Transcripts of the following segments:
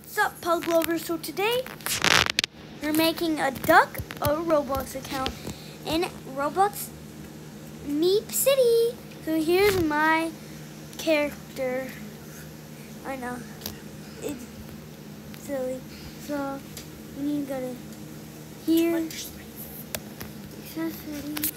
What's up, Pug Lovers? So today, we're making a Roblox account in Roblox Meep City. So here's my character. I know, it's silly. So, we need to go to here, accessories.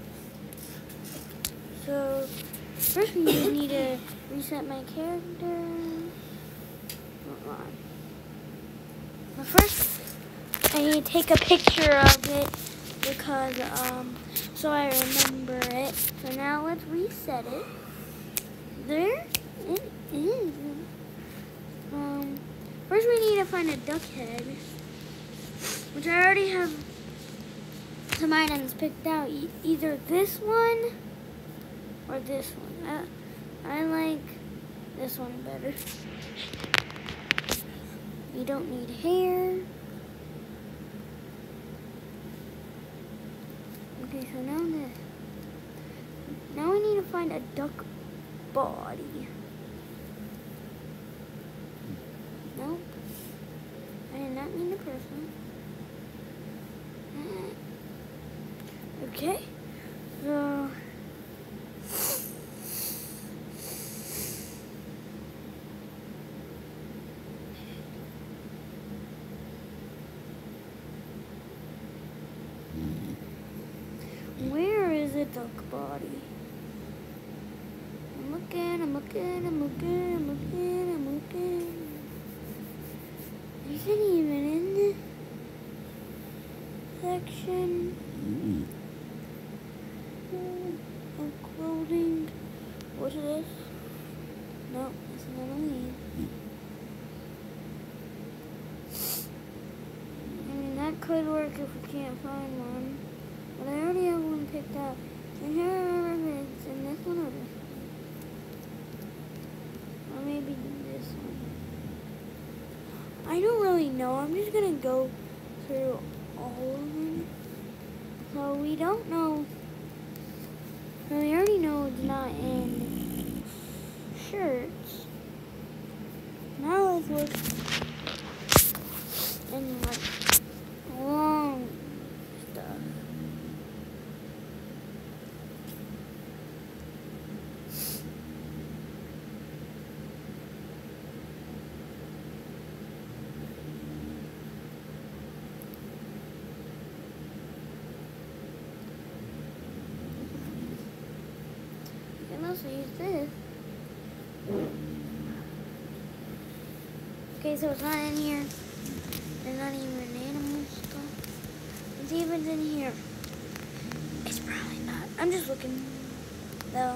So, first we need to reset my character. Hold on. But first, I need to take a picture of it because, so I remember it. So now let's reset it. There it is. First we need to find a duck head, which I already have some items picked out. Either this one or this one. I like this one better. You don't need hair. Okay, so now this. Now we need to find a duck body. Nope. I did not mean the person. Okay. So where is a duck body? I'm looking. Is it even in this section of clothing? What's this? No, it's not on me. I mean, that could work if we can't find one. But I already have one picked out. And here are it's in this one or this one. Or maybe this one. I don't really know. I'm just going to go through all of them. So we don't know. So we already know it's not in shirts. Now let's look in like long stuff. You can also use this. Okay, so it's not in here. There's not even animal stuff. Let's see if it's in here. It's probably not. I'm just looking, though.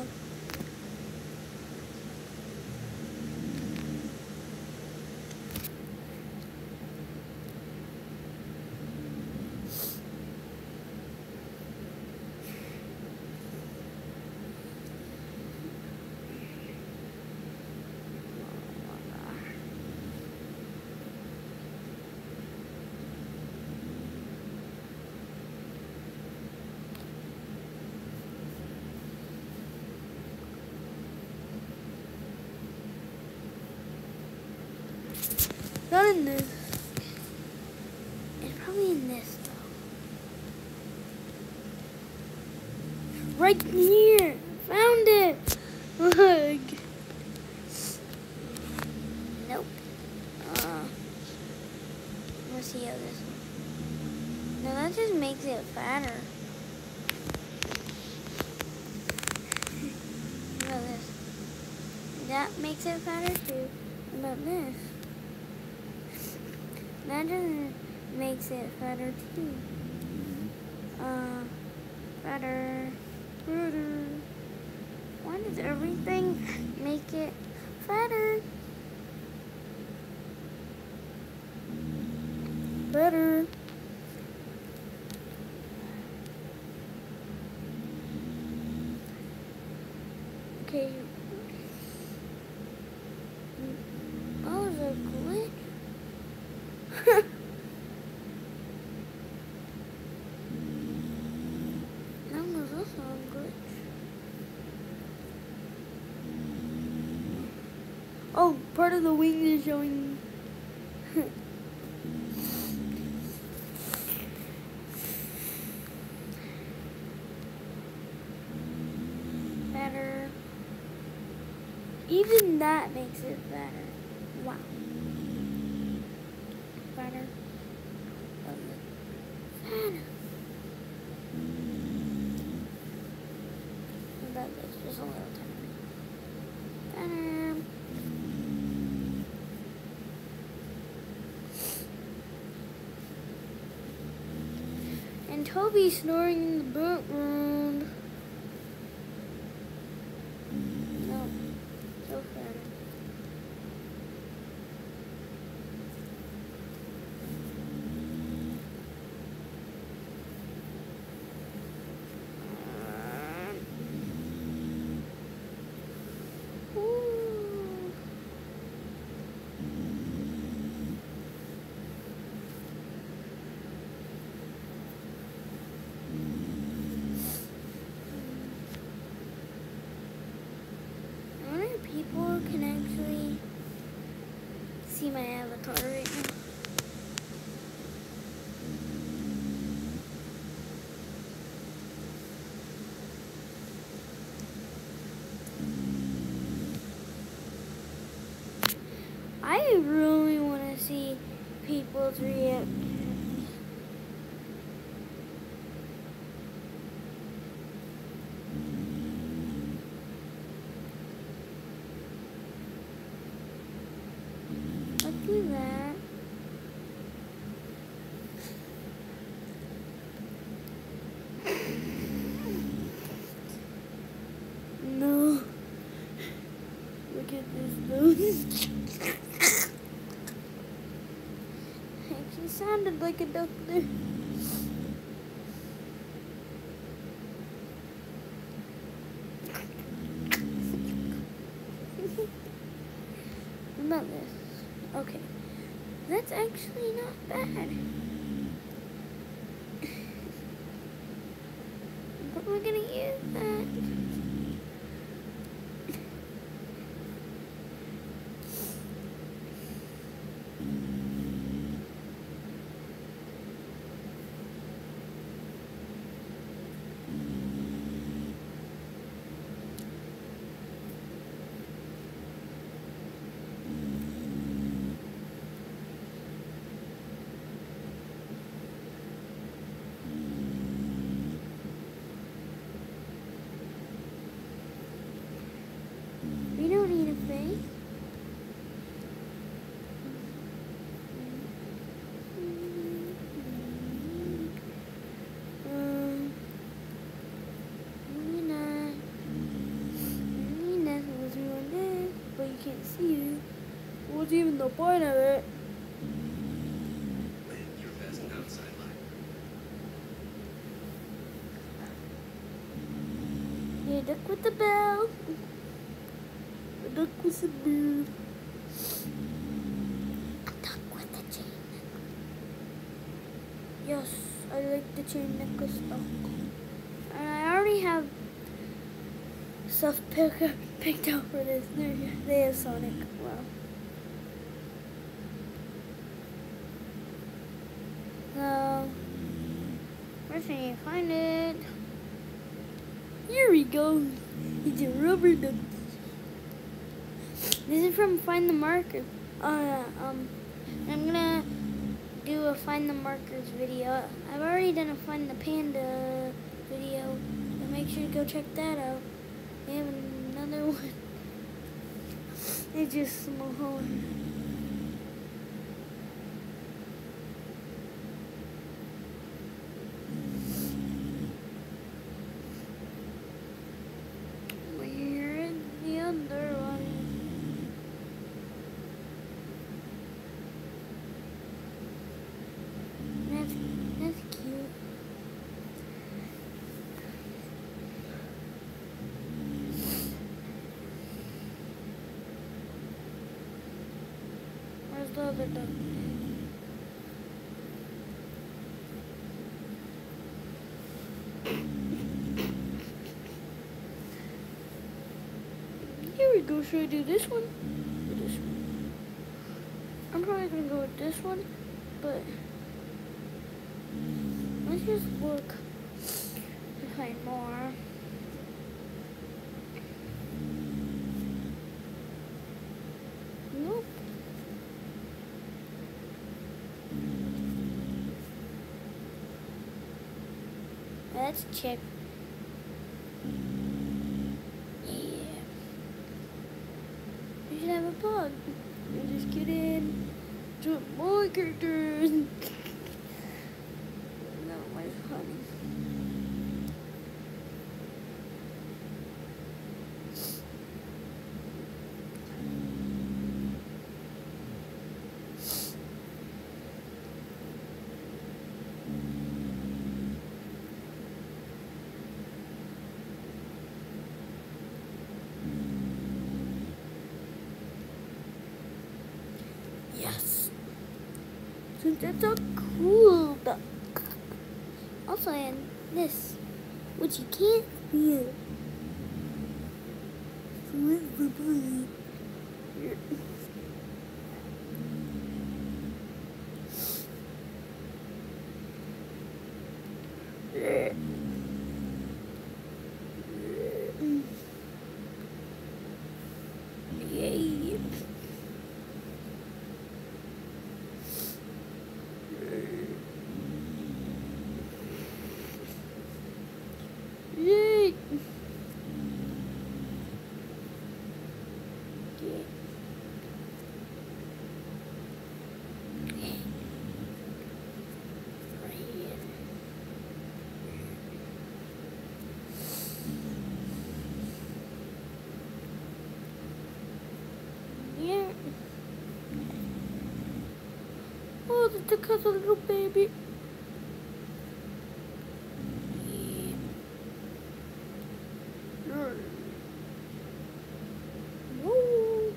Not in this. It's probably in this though. Right here. Found it. Look. Nope. Let's see how this one. No, that just makes it fatter. What about this? That makes it fatter too. What about this? That just makes it fatter too. Fatter. Why does everything make it fatter? Better. Okay. Oh, there's a glitch. That was also a glitch. Oh, part of the wing is showing. Even that makes it better. Wow. Better. Better. About this, just a little tiny. Better. And Toby snoring in the background. No, so fair. People can actually see my avatar right now. I really want to see people's reactions. Do that. No. Look at this nose. Actually sounded like a duck there. Not this. Okay, that's actually not bad. But we're gonna use that. We don't need a face. But you can't see you. What's even the point of it? Your best outside line. Yeah, duck with the bell. A duck with the bird. A duck with the chain necklace. Yes, I like the chain necklace duck. And I already have stuff picked out for this. They have Sonic. Wow. So, first I need to find it. Here we go. It's a rubber duck. This is from Find the Marker. I'm gonna do a Find the Markers video. I've already done a Find the Panda video, so make sure to go check that out. We have another one. It's just small. Where is the other one? That's cute. Where's the other duck? Here we go. Should I do this one or this one? I'm probably gonna go with this one, but let's just look to find more. That's Chip. Yeah. We should have a blog. I'm just kidding. Jump more characters. That was funny. Yes. So that's a cool duck. Also, and this, which you can't feel. Yay. Yay. Yeah. Oh, the duck has a little baby. Woo.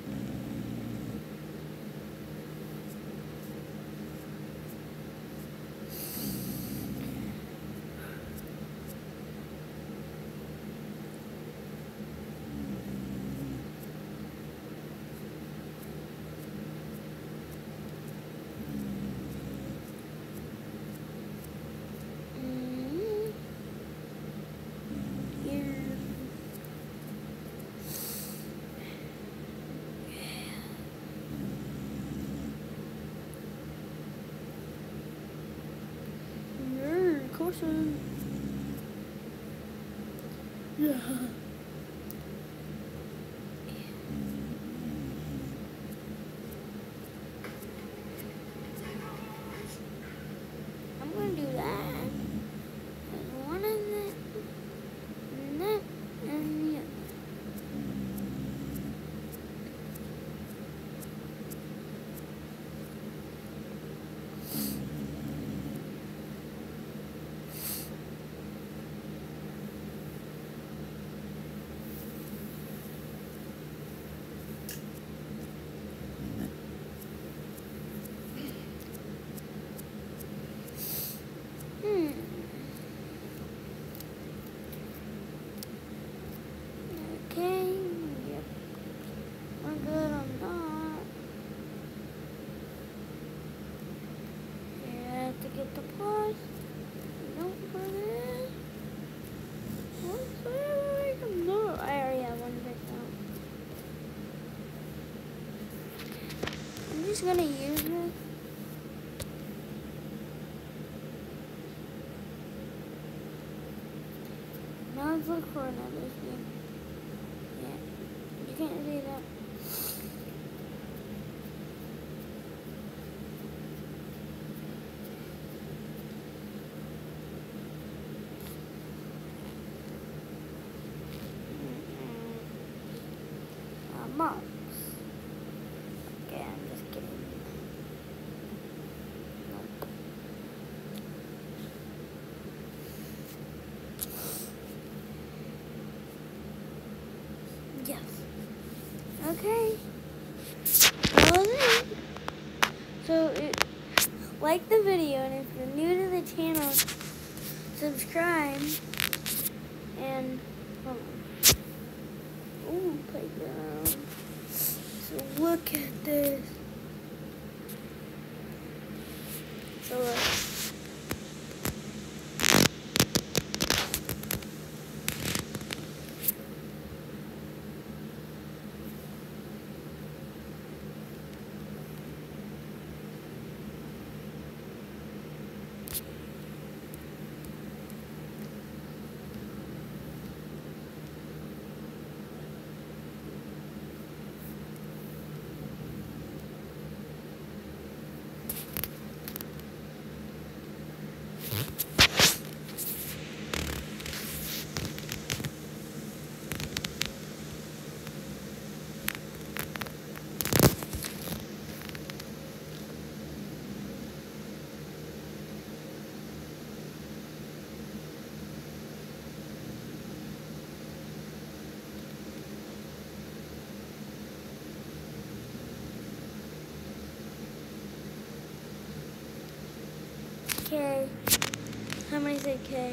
Caution. Yeah. I'm gonna do that. There's one of that, and that, and the other. Okay, yep. We're good on that. You have to get the plus. Don't put it. No, I already have one picked out. I'm just gonna use it. Now let's look for another thing. Yeah, you can't see that. Marks. Okay, I'm just kidding. Nope. Yes. Okay. Well then. So, like the video, and if you're new to the channel, subscribe. And, hold on. Ooh, playground. So look at this. So look. K. How many say K?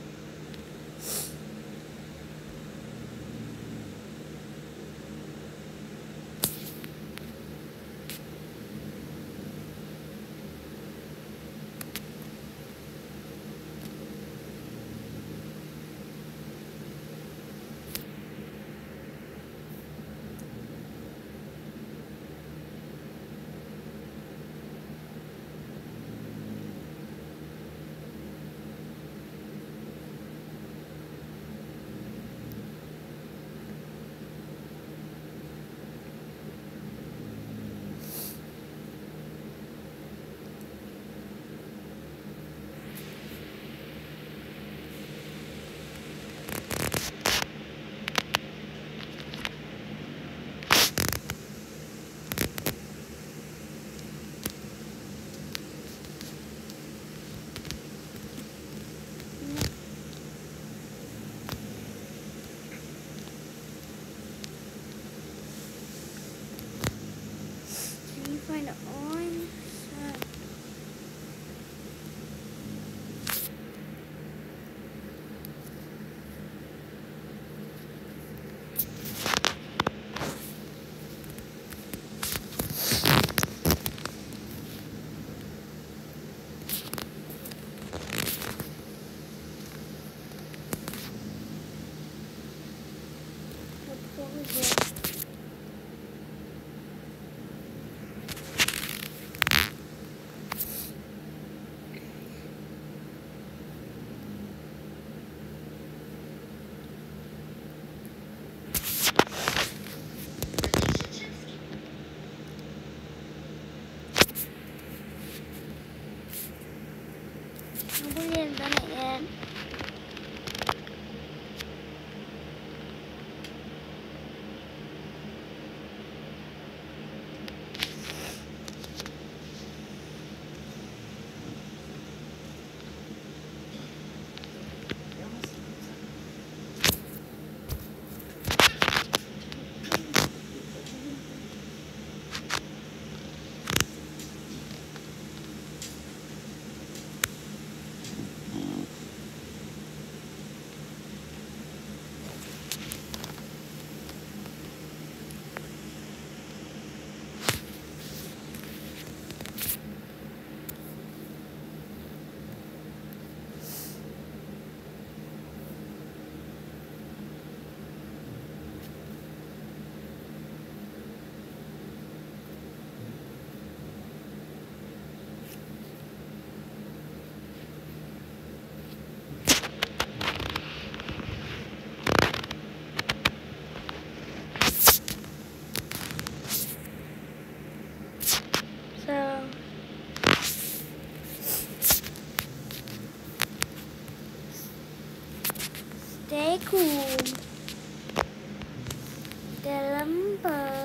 Can you find it on? What was it? Nobody has done it yet. So, stay cool. Dalam